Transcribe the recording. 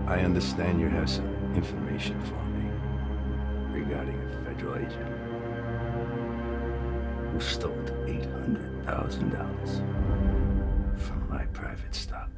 I understand you have some information for me regarding a federal agent who stole $800,000 from my private stock.